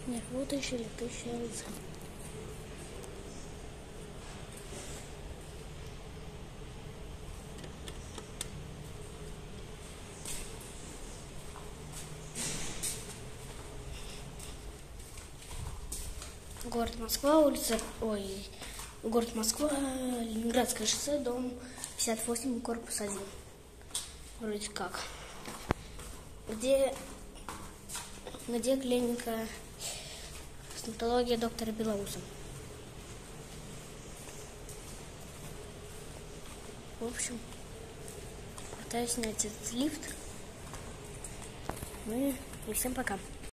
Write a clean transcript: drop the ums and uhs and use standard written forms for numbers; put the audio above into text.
Нет, вытащили 1000 яйца. Город Москва, улица, город Москва, Ленинградское шоссе, дом 58, корпус 1. Вроде как. Где клиника стоматология доктора Белоуса? В общем, пытаюсь снять этот лифт. Ну и всем пока.